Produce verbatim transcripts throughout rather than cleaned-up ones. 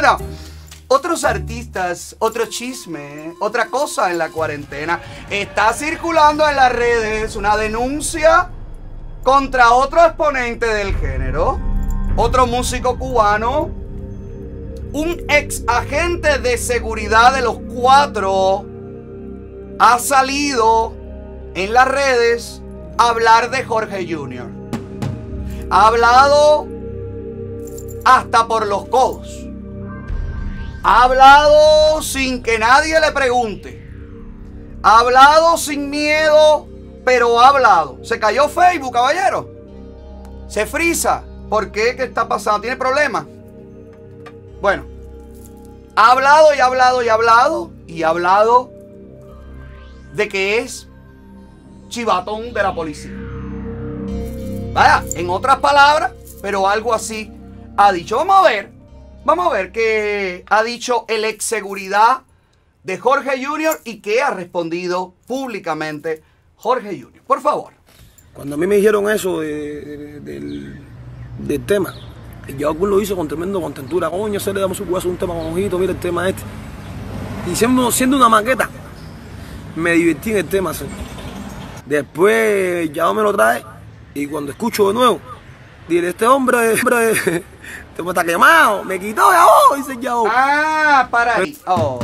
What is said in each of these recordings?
Bueno, otros artistas, otro chisme, otra cosa en la cuarentena. Está circulando en las redes una denuncia contra otro exponente del género, otro músico cubano, un ex agente de seguridad de los Cuatro. Ha salido en las redes a hablar de Jorge junior Ha hablado hasta por los codos. Ha hablado sin que nadie le pregunte. Ha hablado sin miedo, pero ha hablado. Se cayó Facebook, caballero. Se frisa. ¿Por qué? ¿Qué está pasando? ¿Tiene problemas? Bueno, ha hablado y ha hablado y ha hablado y ha hablado de que es chivatón de la policía. Vaya, en otras palabras, pero algo así ha dicho. Vamos a ver, vamos a ver qué ha dicho el ex seguridad de Jorge junior y qué ha respondido públicamente Jorge junior Por favor. Cuando a mí me dijeron eso de, de, del, del tema, y yo lo hizo con tremendo contentura. Coño, se le damos su cuazo un tema con ojito, mira el tema este. Y siendo, siendo una maqueta, me divertí en el tema. ¿Sí? Después ya me lo trae y cuando escucho de nuevo, dile, este hombre, hombre este está quemado, me quitó ya oh, dice ya oh. Ah, para ahí. Oh.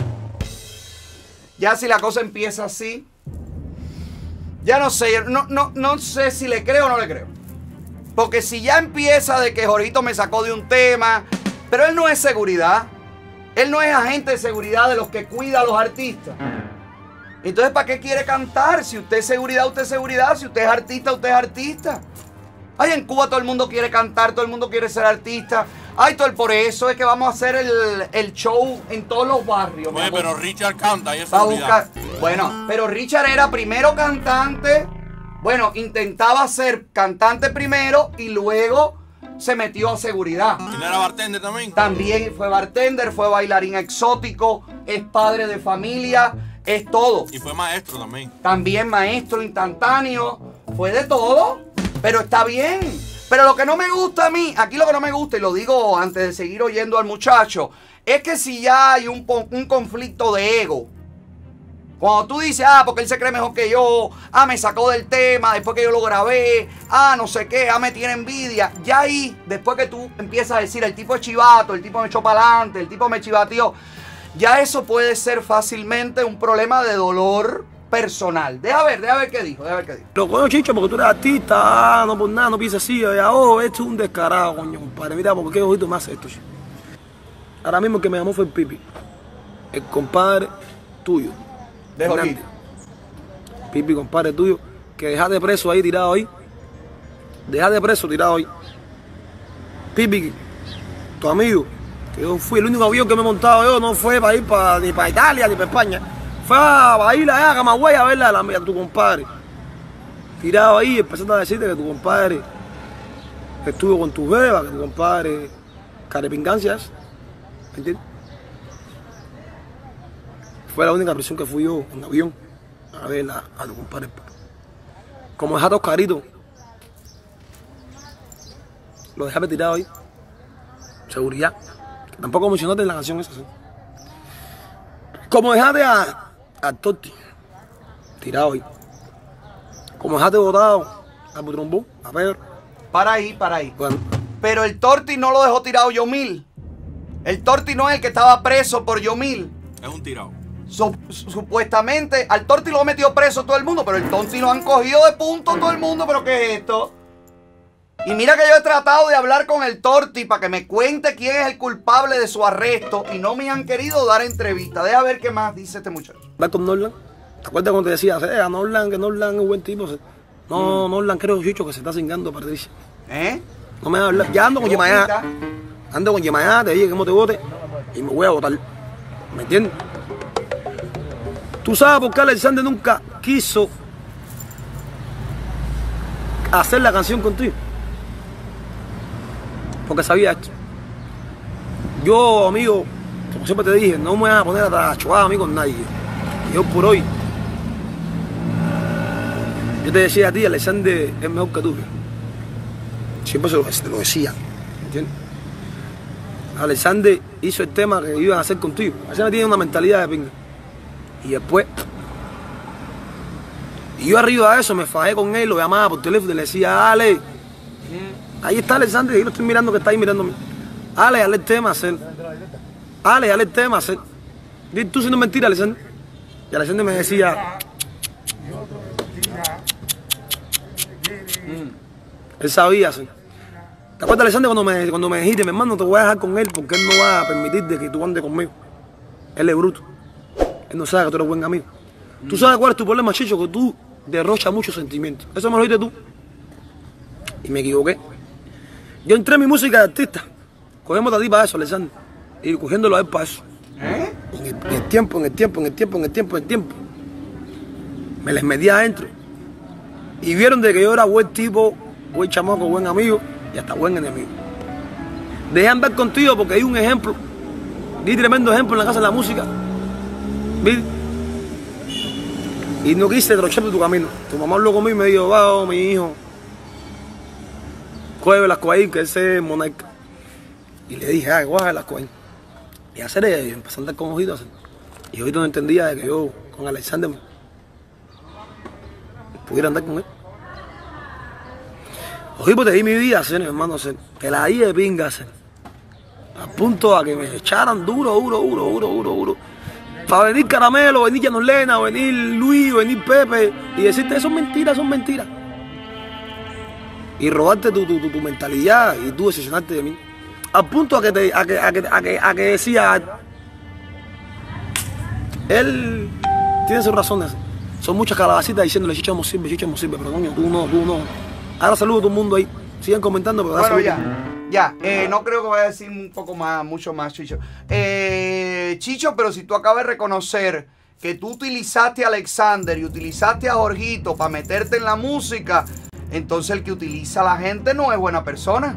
Ya si la cosa empieza así, ya no sé, no, no, no sé si le creo o no le creo. Porque si ya empieza de que Jorito me sacó de un tema, pero él no es seguridad. Él no es agente de seguridad de los que cuida a los artistas. Entonces, ¿para qué quiere cantar? Si usted es seguridad, usted es seguridad. Si usted es artista, usted es artista. Ay, en Cuba todo el mundo quiere cantar, todo el mundo quiere ser artista. Ay, todo el, por eso es que vamos a hacer el, el show en todos los barrios. Oye, pero Richard canta y es seguridad. Bueno, pero Richard era primero cantante. Bueno, intentaba ser cantante primero y luego se metió a seguridad. ¿Y no era bartender también? También fue bartender, fue bailarín exótico, es padre de familia, es todo. Y fue maestro también. También maestro instantáneo, fue de todo, pero está bien. Pero lo que no me gusta a mí, aquí lo que no me gusta, y lo digo antes de seguir oyendo al muchacho, es que si ya hay un, un conflicto de ego. Cuando tú dices, ah, porque él se cree mejor que yo, ah, me sacó del tema después que yo lo grabé, ah, no sé qué, ah, me tiene envidia. Ya ahí, después que tú empiezas a decir, el tipo es chivato, el tipo me echó para adelante, el tipo me chivateó, ya eso puede ser fácilmente un problema de dolor personal. Deja ver, deja ver qué dijo, deja ver qué dijo. Lo coño, Chicho, porque tú eres artista, ah, no por nada, no pienses así, ya, oh, esto es un descarado, coño, compadre, mira, ¿por qué ojito me hace esto, chico? Ahora mismo el que me llamó fue el Pipi, el compadre tuyo. De Jorito. Pipi, compadre tuyo, que dejaste preso ahí tirado ahí. Dejaste preso tirado ahí. Pipi, tu amigo, que yo fui el único avión que me he montado yo, no fue para ir para, ni para Italia ni para España. Fue a, para ir allá a Camagüey a verla a, la, a tu compadre. Tirado ahí, empezaste a decirte que tu compadre estuvo con tu beba, que tu compadre carepingancias, ¿me entiendes? Fue la única prisión que fui yo en avión a ver a, a tu compadre. Como dejaste a Oscarito, lo dejaste tirado ahí. Seguridad. Que tampoco mencionaste en la canción esa. ¿Sí? Como dejaste a, a Torti tirado ahí. Como dejaste botado a Butrombón, a Pedro. Para ahí, para ahí. Bueno. Pero el Torti no lo dejó tirado Yomil. El Torti no es el que estaba preso por Yomil. Es un tirado. Sup supuestamente al Torti lo ha metido preso todo el mundo, pero el Torti lo han cogido de punto todo el mundo. ¿Pero qué es esto? Y mira que yo he tratado de hablar con el Torti para que me cuente quién es el culpable de su arresto y no me han querido dar entrevista. Deja ver qué más dice este muchacho. ¿Vas con Norlan? ¿Te acuerdas cuando te decía, eh, a Norlan, que Norlan es un buen tipo? No, mm. Norlan creo, Chicho, que se está cingando a Patricia. ¿Eh? No me hablas. Ya ando con Yemayá. Ando con Yemayá, te dije que no te vote y me voy a votar. ¿Me entiendes? ¿Tú sabes por qué Alexander nunca quiso hacer la canción contigo? Porque sabía esto. Yo, amigo, como siempre te dije, no me voy a poner a trachuar a mí con nadie. Yo por hoy, yo te decía a ti, Alexander es mejor que tú. Siempre se lo, se lo decía, ¿entiendes? Alexander hizo el tema que iban a hacer contigo. Alexander tiene una mentalidad de pinga. Y después, y yo arriba de eso me fajé con él, lo llamaba por teléfono y le decía, Ale, ahí está Alexander, yo lo estoy mirando que está ahí mirándome. Ale, dale el tema, hacer. Ale, dale el tema, hacer. Dile tú si no es mentira, Alexander. Y Alexander me decía, él sabía, hacer. ¿Te acuerdas, Alexander, cuando me, cuando me dijiste, mi hermano, no te voy a dejar con él porque él no va a permitirte que tú andes conmigo? Él es bruto. Él no sabe que tú eres buen amigo. Mm. ¿Tú sabes cuál es tu problema, Chicho? Que tú derrochas muchos sentimientos. Eso me lo dijiste tú. Y me equivoqué. Yo entré en mi música de artista. Cogemos a ti para eso, Alexander. Y cogiéndolo a él para eso. ¿Eh? En, el, en el tiempo, en el tiempo, en el tiempo, en el tiempo, en el tiempo. Me les metí adentro. Y vieron de que yo era buen tipo, buen chamaco, buen amigo y hasta buen enemigo. Dejé andar contigo porque di un ejemplo. Di tremendo ejemplo en la casa de la música. ¿Viste? Y no quise derrochar de tu camino. Tu mamá habló conmigo y me dijo, va, mi hijo, coge las coaín, que ese es monarca. Y le dije, ah, coge las coaín. Y hacer eso, y empecé a andar con Ojitos. Y Ojitos no entendía de que yo con Alexander pudiera andar con él. Ojitos, te di mi vida, hacer, hermano, hacer. Te la di de pinga, hacer. A punto a que me echaran duro, duro, duro, duro, duro, duro. Para venir Caramelo, venir Yanolena, venir Luis, venir Pepe y decirte, eso es mentira, eso es mentira. Y robarte tu, tu, tu, tu mentalidad y tú decepcionarte de mí. Al punto a que, te, a que, a que, a que, a que decía, él tiene sus razones. Son muchas calabacitas diciéndole, Chicho no sirve, Chicho no sirve, pero coño, tú no, tú no. Ahora saludo a todo el mundo ahí. Sigan comentando, pero bueno, ya. Ya, eh, no creo que vaya a decir un poco más, mucho más, Chicho. Eh, Chicho, pero si tú acabas de reconocer que tú utilizaste a Alexander y utilizaste a Jorgito para meterte en la música, entonces el que utiliza a la gente no es buena persona.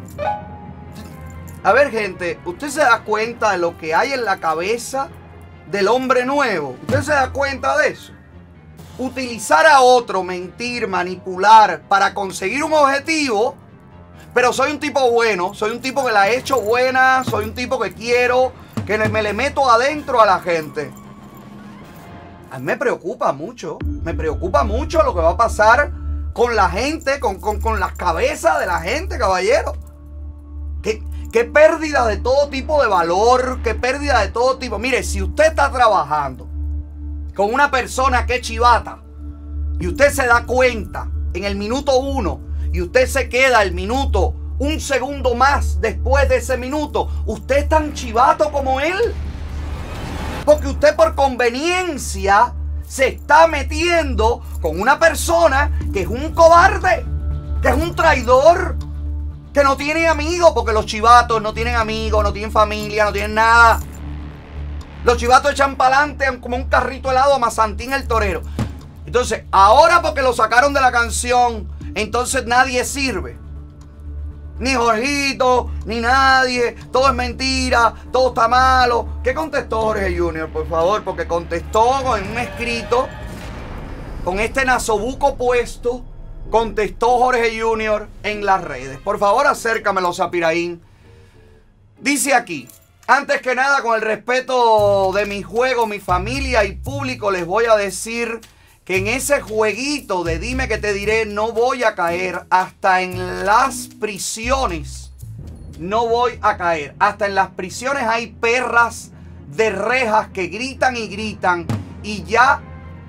A ver, gente, ¿usted se da cuenta de lo que hay en la cabeza del hombre nuevo? ¿Usted se da cuenta de eso? Utilizar a otro, mentir, manipular para conseguir un objetivo. Pero soy un tipo bueno, soy un tipo que la he hecho buena, soy un tipo que quiero, que me le meto adentro a la gente. A mí me preocupa mucho, me preocupa mucho lo que va a pasar con la gente, con, con, con las cabezas de la gente, caballero. ¿Qué, qué pérdida de todo tipo de valor, qué pérdida de todo tipo. Mire, si usted está trabajando con una persona que es chivata y usted se da cuenta en el minuto uno y usted se queda el minuto, un segundo más después de ese minuto, usted es tan chivato como él. Porque usted por conveniencia se está metiendo con una persona que es un cobarde, que es un traidor, que no tiene amigos, porque los chivatos no tienen amigos, no tienen familia, no tienen nada. Los chivatos echan para adelante como un carrito helado a Mazantín el torero. Entonces, ahora porque lo sacaron de la canción, entonces nadie sirve. Ni Jorgito, ni nadie. Todo es mentira, todo está malo. ¿Qué contestó Jorge Junior, por favor? Porque contestó en un escrito, con este nasobuco puesto, contestó Jorge Junior en las redes. Por favor, acércamelo, Zapiraín. Dice aquí, antes que nada, con el respeto de mi juego, mi familia y público, les voy a decir que en ese jueguito de dime que te diré no voy a caer. Hasta en las prisiones no voy a caer. Hasta en las prisiones hay perras de rejas que gritan y gritan. Y ya,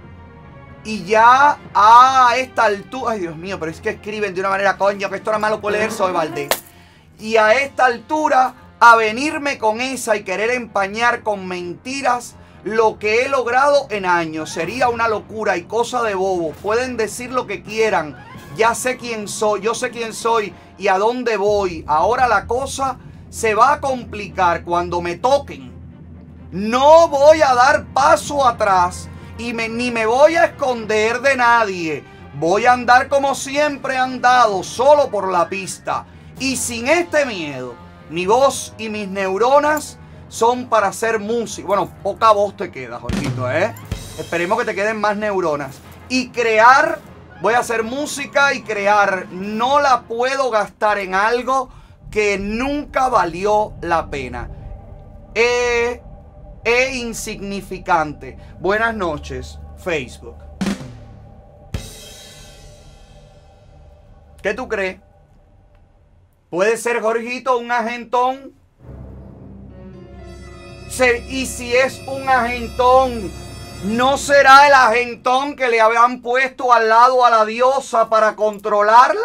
y ya a esta altura, ay Dios mío, pero es que escriben de una manera, coño, que esto era malo por leer, soy Valdés. Y a esta altura, a venirme con esa y querer empañar con mentiras lo que he logrado en años, sería una locura y cosa de bobo. Pueden decir lo que quieran, ya sé quién soy, yo sé quién soy y a dónde voy. Ahora la cosa se va a complicar cuando me toquen. No voy a dar paso atrás y me, ni me voy a esconder de nadie. Voy a andar como siempre he andado, solo por la pista y sin este miedo. Mi voz y mis neuronas son para hacer música. Bueno, poca voz te queda, Jorgito, ¿eh? Esperemos que te queden más neuronas. Y crear, voy a hacer música y crear. No la puedo gastar en algo que nunca valió la pena. e, e insignificante. Buenas noches, Facebook. ¿Qué tú crees? ¿Puede ser Jorgito un agentón? Y si es un agentón, ¿no será el agentón que le habían puesto al lado a la diosa para controlarla?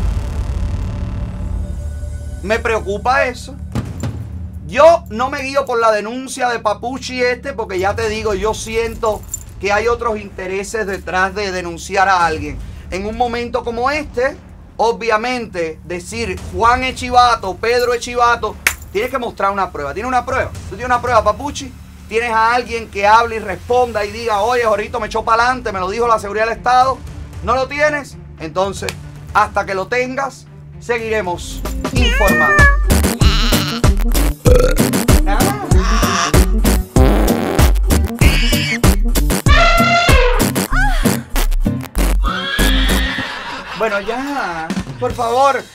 Me preocupa eso. Yo no me guío por la denuncia de Papuchi este, porque ya te digo, yo siento que hay otros intereses detrás de denunciar a alguien. En un momento como este, obviamente, decir Juan es chivato, Pedro es chivato, tienes que mostrar una prueba. ¿Tienes una prueba? ¿Tú tienes una prueba, Papuchi? ¿Tienes a alguien que hable y responda y diga, oye, Jorgito me echó para adelante, me lo dijo la seguridad del Estado? ¿No lo tienes? Entonces, hasta que lo tengas, seguiremos informando. Bueno, ya, por favor,